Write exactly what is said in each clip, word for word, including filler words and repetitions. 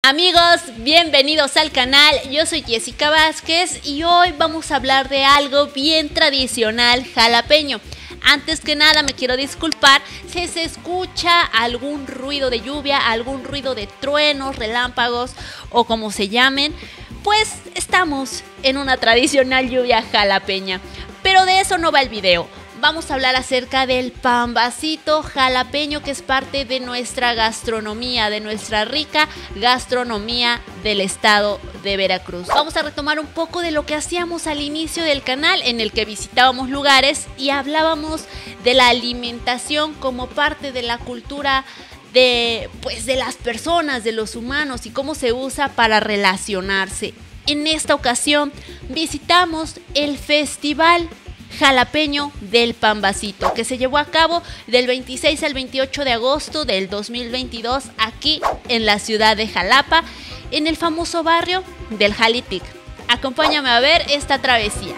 Amigos, bienvenidos al canal, yo soy Jessica Vázquez y hoy vamos a hablar de algo bien tradicional jalapeño. Antes que nada me quiero disculpar si se escucha algún ruido de lluvia, algún ruido de truenos, relámpagos o como se llamen, pues estamos en una tradicional lluvia jalapeña. Pero de eso no va el video. Vamos a hablar acerca del pambacito jalapeño, que es parte de nuestra gastronomía, de nuestra rica gastronomía del estado de Veracruz. Vamos a retomar un poco de lo que hacíamos al inicio del canal, en el que visitábamos lugares y hablábamos de la alimentación como parte de la cultura de, pues, de las personas, de los humanos, y cómo se usa para relacionarse. En esta ocasión visitamos el Festival Jalapeño del Pambacito, que se llevó a cabo del veintiséis al veintiocho de agosto del dos mil veintidós aquí en la ciudad de Jalapa, en el famoso barrio del Jalitic. Acompáñame a ver esta travesía.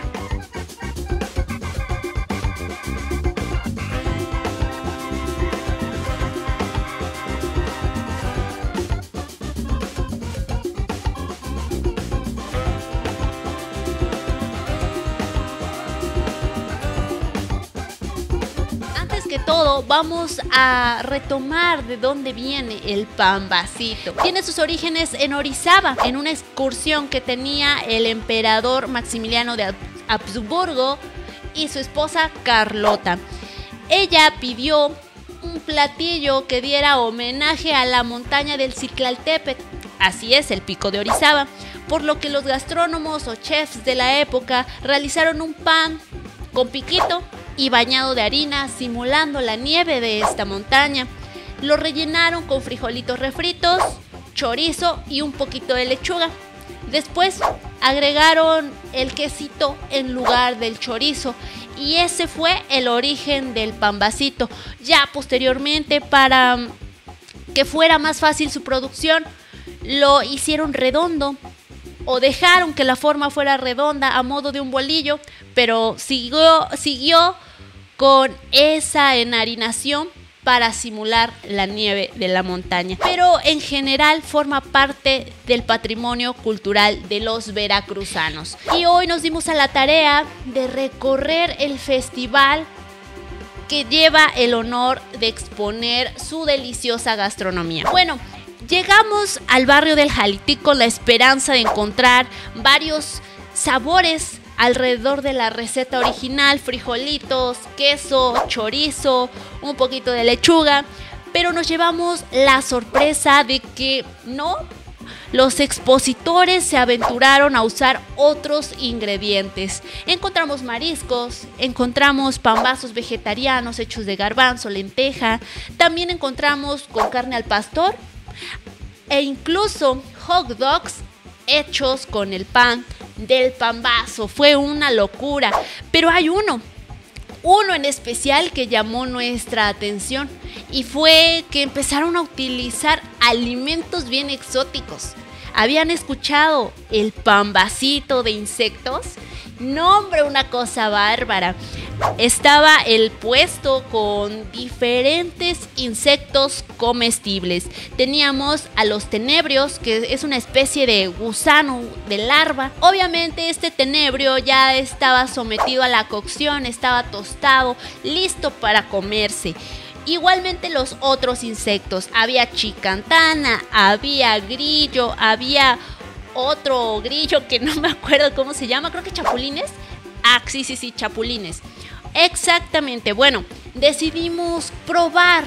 Que todo, vamos a retomar de dónde viene el pambacito. Tiene sus orígenes en Orizaba, en una excursión que tenía el emperador Maximiliano de Habsburgo y su esposa Carlota. Ella pidió un platillo que diera homenaje a la montaña del Citlaltépetl, así es, el Pico de Orizaba, por lo que los gastrónomos o chefs de la época realizaron un pan con piquito y bañado de harina, simulando la nieve de esta montaña. Lo rellenaron con frijolitos refritos, chorizo y un poquito de lechuga. Después agregaron el quesito en lugar del chorizo, y ese fue el origen del pambacito. Ya posteriormente, para que fuera más fácil su producción, lo hicieron redondo, o dejaron que la forma fuera redonda a modo de un bolillo, pero siguió, siguió con esa enharinación para simular la nieve de la montaña. Pero en general forma parte del patrimonio cultural de los veracruzanos. Y hoy nos dimos a la tarea de recorrer el festival que lleva el honor de exponer su deliciosa gastronomía. Bueno, llegamos al barrio del Jalitic con la esperanza de encontrar varios sabores alrededor de la receta original: frijolitos, queso, chorizo, un poquito de lechuga, pero nos llevamos la sorpresa de que no, los expositores se aventuraron a usar otros ingredientes. Encontramos mariscos, encontramos pambazos vegetarianos hechos de garbanzo, lenteja, también encontramos con carne al pastor e incluso hot dogs hechos con el pan del pambazo. Fue una locura, pero hay uno, uno en especial que llamó nuestra atención, y fue que empezaron a utilizar alimentos bien exóticos. ¿Habían escuchado el pambacito de insectos? No, hombre, una cosa bárbara. Estaba el puesto con diferentes insectos comestibles. Teníamos a los tenebrios, que es una especie de gusano, de larva. Obviamente este tenebrio ya estaba sometido a la cocción, estaba tostado, listo para comerse. Igualmente los otros insectos, había chicantana, había grillo, había otro grillo que no me acuerdo cómo se llama, creo que chapulines. Ah, sí, sí, sí, chapulines. Exactamente. Bueno, decidimos probar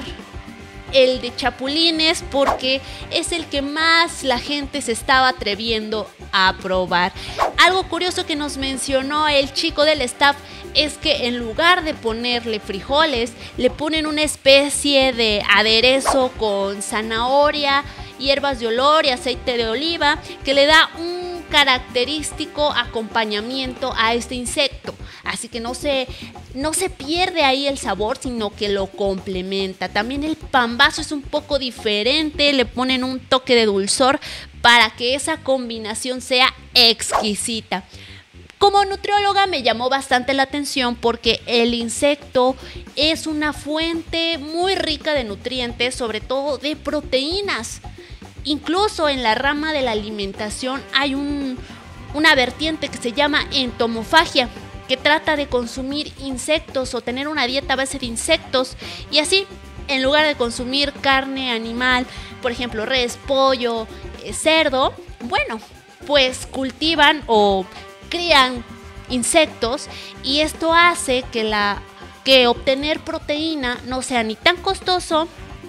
el de chapulines porque es el que más la gente se estaba atreviendo a probar. Algo curioso que nos mencionó el chico del staff es que en lugar de ponerle frijoles, le ponen una especie de aderezo con zanahoria, hierbas de olor y aceite de oliva, que le da un característico acompañamiento a este insecto. Así que no se, no se pierde ahí el sabor, sino que lo complementa. También el pambazo es un poco diferente, le ponen un toque de dulzor para que esa combinación sea exquisita. Como nutrióloga me llamó bastante la atención porque el insecto es una fuente muy rica de nutrientes, sobre todo de proteínas. Incluso en la rama de la alimentación hay un, una vertiente que se llama entomofagia, que trata de consumir insectos o tener una dieta a base de insectos, y así, en lugar de consumir carne animal, por ejemplo res, pollo, eh, cerdo, bueno, pues cultivan o crían insectos, y esto hace que, la, que obtener proteína no sea ni tan costoso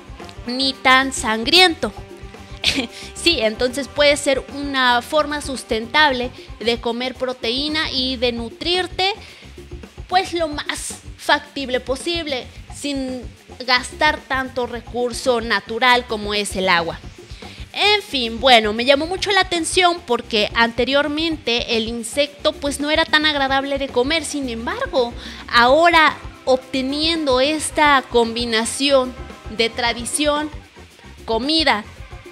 ni tan sangriento. Sí, entonces puede ser una forma sustentable de comer proteína y de nutrirte pues lo más factible posible, sin gastar tanto recurso natural como es el agua. En fin, bueno, me llamó mucho la atención porque anteriormente el insecto pues no era tan agradable de comer. Sin embargo, ahora obteniendo esta combinación de tradición, comida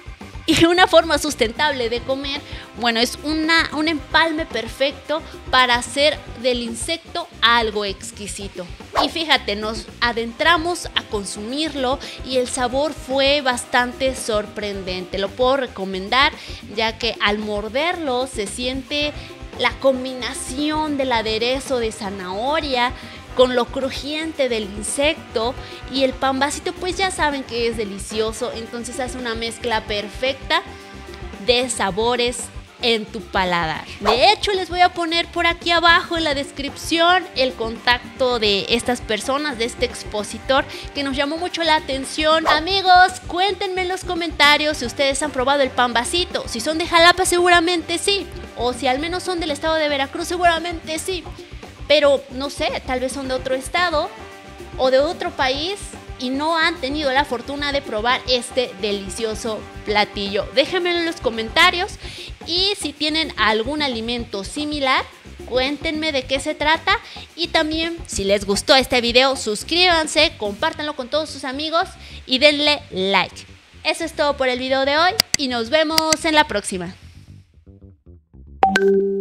y una forma sustentable de comer, bueno, es una, un empalme perfecto para hacer del insecto algo exquisito. Y fíjate, nos adentramos a consumirlo y el sabor fue bastante sorprendente. Lo puedo recomendar, ya que al morderlo se siente la combinación del aderezo de zanahoria con lo crujiente del insecto, y el pambacito pues ya saben que es delicioso, entonces hace una mezcla perfecta de sabores en tu paladar. De hecho, les voy a poner por aquí abajo en la descripción el contacto de estas personas, de este expositor que nos llamó mucho la atención. Amigos, cuéntenme en los comentarios si ustedes han probado el pambacito. Si son de Jalapa seguramente sí, o si al menos son del estado de Veracruz seguramente sí. Pero no sé, tal vez son de otro estado o de otro país y no han tenido la fortuna de probar este delicioso platillo. Déjenmelo en los comentarios, y si tienen algún alimento similar, cuéntenme de qué se trata. Y también, si les gustó este video, suscríbanse, compártanlo con todos sus amigos y denle like. Eso es todo por el video de hoy y nos vemos en la próxima.